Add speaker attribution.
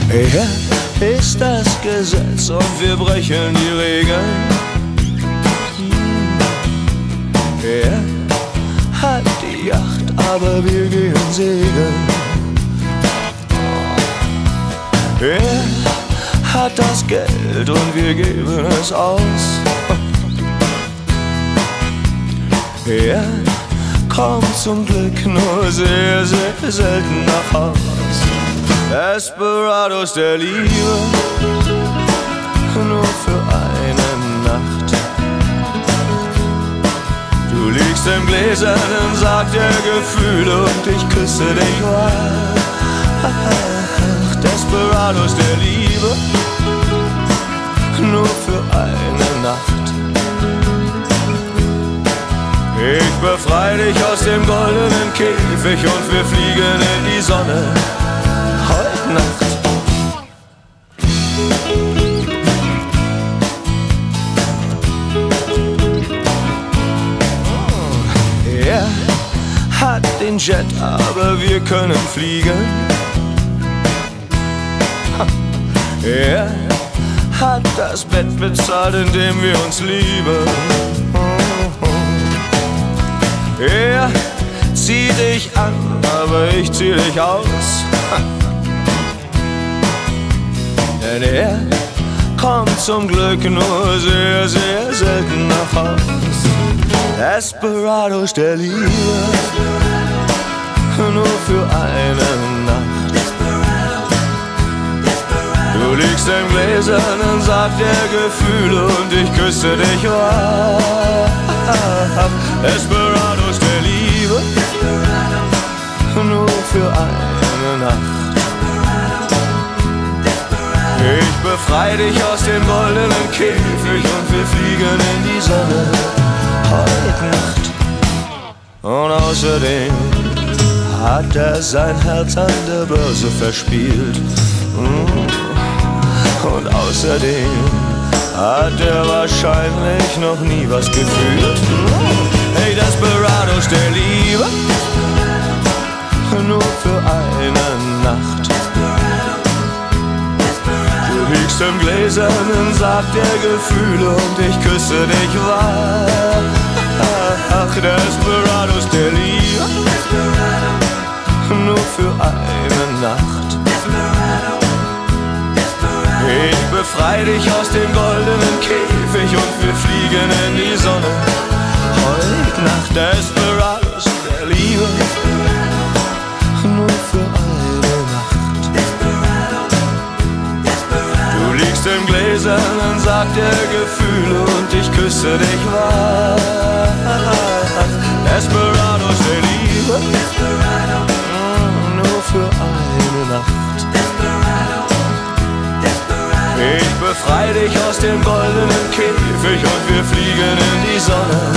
Speaker 1: Er ist das Gesetz und wir brechen die Regeln. Er hat die Yacht, aber wir gehen segeln. Er hat das Geld und wir geben es aus. Er kommt zum Glück nur sehr, sehr selten nach Haus. Desperados der Liebe, nur für eine Nacht. Du liegst im gläsernen Sarg der Gefühle und ich küsse dich wahr. Desperados der Liebe, nur für eine Nacht. Ich befrei dich aus dem goldenen Käfig und wir fliegen in die Sonne heute Nacht. Er hat den Jet, aber wir können fliegen. Er hat das Bett bezahlt, in dem wir uns lieben. Er zieht dich an, aber ich zieh dich aus. Denn er kommt zum Glück nur sehr, sehr selten nach Haus. Desperados der Liebe, nur für eine Nacht. Du liegst im gläsernen Sarg der Gefühle und ich küsse dich wahr. Desperados der Liebe, nur für eine Nacht. Ich befrei dich aus dem goldenen Käfig und wir fliegen in die Sonne heute Nacht. Und außerdem hat er sein Herz an der Börse verspielt. Und außerdem hat er wahrscheinlich noch nie was gefühlt. Hey, Desperados der Liebe, nur für eine Nacht. Du liegst im gläsernen Sarg der Gefühle und ich küsse dich wahr. Ach, Desperados der Liebe, nur für eine Nacht. Ich befrei dich aus dem goldenen Käfig und wir fliegen in die Sonne heute Nacht. Desperados der Liebe, nur für eine Nacht. Du liegst im gläsernen Sarg der Gefühle und ich küsse dich wahr. Desperados der Liebe, nur für eine Nacht. Ich befrei dich aus dem goldenen Käfig und wir fliegen in die Sonne